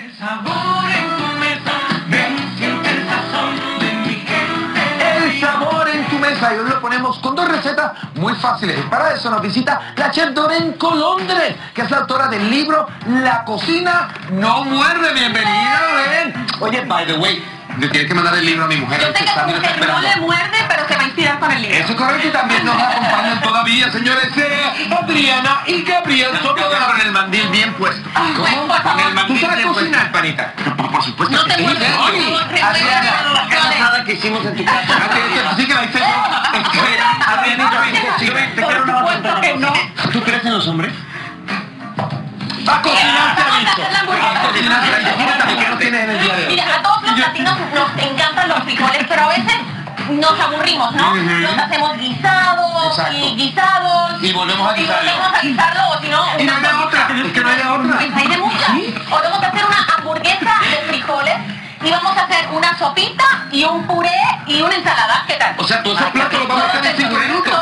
El sabor en tu mesa, ven, siente el sazón de mi gente. El sabor en tu mesa, y hoy lo ponemos con dos recetas muy fáciles. Y para eso nos visita la chef Doreen Colondres, que es la autora del libro La cocina no muerde. Bienvenida, Doreen. Oye, by the way, le tienes que mandar el libro a mi mujer. Yo sé que a tu mujer no le muerde, pero se va a inspirar con el libro. Eso es correcto, y también nos acompañan todavía, señores, Adriana y Gabriel Sopodora. Con el mandil bien puesto. ¿Cómo? Por favor. Con el mandil ¿Tú sabes bien cocinar? puesto, panita. Por supuesto No que te sí. muerdes, por Oye, favor. Adriana, ¿Qué pasada que hicimos en tu casa? Así que la hice yo. Adrianita, ven, te Por quiero una supuesto que no. ¿Tú crees en los hombres? A cocinar te ha visto. Vamos a hacer la hamburguesa. A cocinar te ha visto. Cuéntame, ¿qué nos tienes en el día de hoy? Mira, a todos los latinos nos encantan los frijoles, pero a veces nos aburrimos, ¿no? Ujú. Los hacemos guisados Exacto. y guisados. Y volvemos a Y guisarlo. volvemos a guisarlo, o si no, Y no hay de otra, es que no hay de otra. Pues hay de muchas. O vamos a hacer una hamburguesa de frijoles y vamos a hacer una sopita y un puré y una ensalada. ¿Qué tal? O sea, todos esos platos los vamos a hacer en 5 minutos.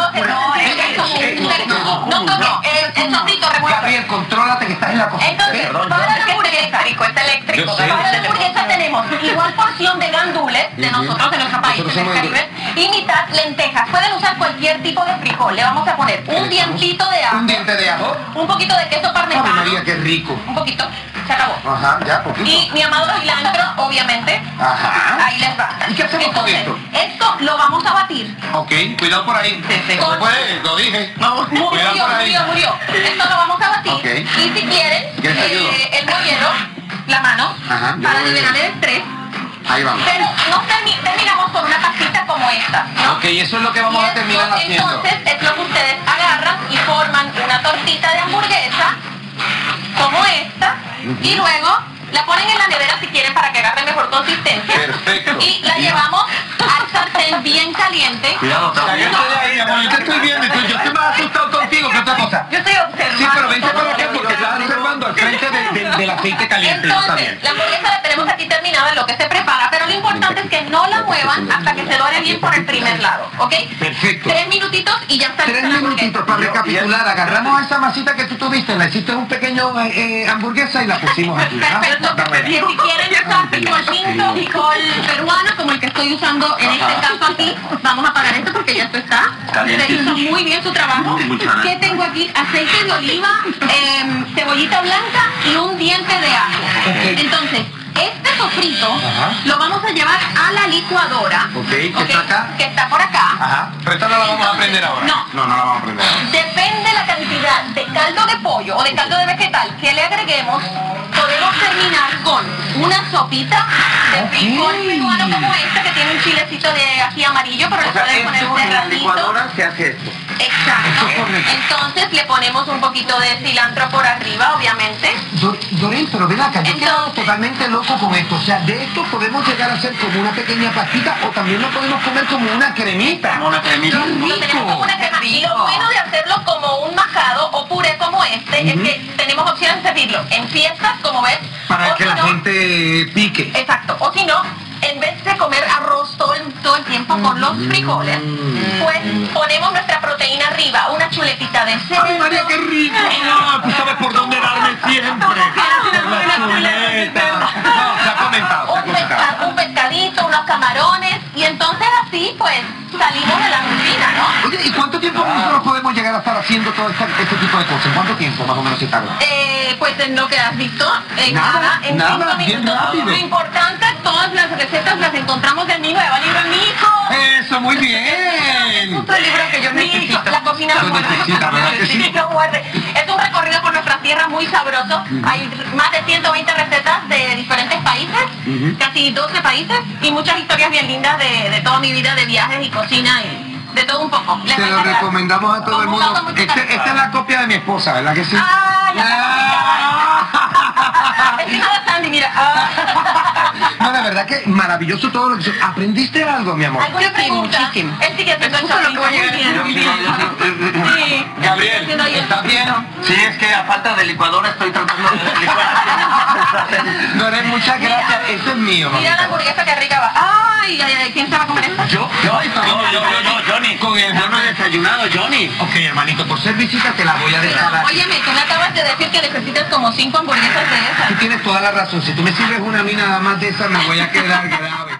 No, el sofrito revuelto. Gabriel, contrólate que estás en la cocina. Entonces, para la hamburguesa, está eléctrico. Yo sé. Para la hamburguesa tenemos igual porción de gandules de nosotros, de nuestro país, Nosotros del somos Caribe, y mitad lentejas. Pueden usar cualquier tipo de frijol. Le vamos a poner un dientito de ajo, Un diente de ajo. un poquito de queso Ave parmesano, María, qué rico. un poquito, se acabó. Ajá, ya, poquito. Y mi amado cilantro, obviamente. Ajá. Ahí les va. ¿Y qué hacemos con Entonces, esto? esto lo vamos a batir. Ok, cuidado por ahí. Con- Pues, lo dije. Cuidado Murió, por ahí. murió. Esto lo vamos a batir. Ok. Y si quieren, ¿Quieres que ayudo? el mollero, la mano, Ajá, yo para lo voy a liberar el ayudar. estrés. Ahí vamos. Pero no terminamos con una pastita como esta, ¿no? Ok, eso es lo que vamos Y a terminar esto, haciendo. Entonces es lo que ustedes agarran y forman una tortita de hamburguesa como esta y luego la ponen en la nevera si quieren para que agarre mejor consistencia. Perfecto. Y la llevamos al sartén bien caliente. Cuidado, Cállate de ahí, amor, yo te estoy viendo, yo estoy más asustado contigo que otra cosa. Yo estoy observando. Sí, pero vente todo para lo acá que porque estoy estás observando al frente del aceite caliente. Está Entonces, bien. la hamburguesa la tenemos aquí terminada en lo que se prepara, pero lo importante es que no la muevan hasta que se dore bien por el primer lado, ¿ok? Perfecto. 3 minutitos y ya está 3 lista la hamburguesa. minutitos para recapitular. Agarramos esa masita que tú tuviste, la hiciste un pequeño hamburguesa y la pusimos aquí. ¿Ah? Perfecto. Y si quieren usar frijol pinto, frijol peruano, como el que estoy usando en este caso aquí, vamos a apagar esto porque ya esto está. Se hizo muy bien su trabajo. Muchas gracias. ¿Qué tengo aquí? Aceite de oliva, cebollita blanca y un diente de ajo. Ok. Entonces, este sofrito Ajá. lo vamos a llevar a la licuadora. Ok, ¿que está acá? Que está por acá. Ajá. Pero esta no la vamos a aprender ahora. No. No la vamos a aprender ahora. Depende la cantidad de caldo de pollo o de caldo de vegetal que le agreguemos, podemos terminar con una sopita de frijol peruano como esta que tiene un chilecito de ají amarillo, pero le O sea, pueden poner esto en la cerradito. licuadora se hace esto. Exacto. Eso es correcto. Entonces le ponemos un poquito de cilantro por arriba, obviamente. Doreen, pero ven acá, yo he quedado Entonces- totalmente loco con esto. O sea, de esto podemos llegar a hacer como una pequeña pastita o también lo podemos comer como una cremita. Como una cremita. ¡Qué Lo tenemos como una crema. Y lo bueno de hacerlo como un majado o puré como este es que tenemos opción de servirlo en fiestas, como ves. Para o que si la no- gente pique. Exacto. O si no, en vez de comer arroz todo el tiempo con los frijoles, pues ponemos nuestra proteína arriba, una chuletita de cerdo. ¡Ay, María, qué rico! No, tú sabes por dónde darme siempre. Por la chuleta. No, se ha comentado, un pescadito, unos camarones, y entonces así pues salimos de la rutina, ¿no? Oye, ¿y cuánto tiempo nosotros podemos llegar a estar haciendo todo este tipo de cosas? ¿En cuánto tiempo más o menos se tarda? Pues en lo que has visto, en Nada, en nada, 5 bien minutos. rápido. Lo importante, todas las recetas las encontramos en mi nuevo libro, mi hijo. ¡Eso, muy bien! Justo el libro que yo necesito. La cocina Lo no muerde. necesita, ¿verdad que sí? No muerde. Es un recorrido por nuestras tierras muy sabroso. Hay más de 120 recetas de diferentes países, casi 12 países, y muchas historias bien lindas de toda mi vida de viajes y cocina y de todo un poco. Les Se va a lo encantar. recomendamos a todo el Con mundo. mucho Esta cariño. es la copia de mi esposa, ¿verdad que sí? Ah, ya. Encima de Sandy, mira. No, de verdad que maravilloso todo lo que hizo. ¿Aprendiste algo, mi amor? ¿Alguna pregunta? muchísimo. Él sí que te Eso es lo que voy a llegar. muy bien. Sí. Gabriel, ¿estás bien? Sí, es que a falta de licuadora estoy tratando de licuar. Dorén, muchas gracias. Este es mío, Mira la mamita. hamburguesa que rica va. Ay, ay, ay, ¿quién se va a comer esta? Yo, Johnny. Con el Yo no he desayunado, Johnny. Ok, hermanito, por ser visita te la voy a dejar. Pero, óyeme, tú me acabas de decir que necesitas como 5 hamburguesas de esas. Tú tienes toda la razón. Si tú me sirves una a mí nada más de esas, me voy a quedar grave.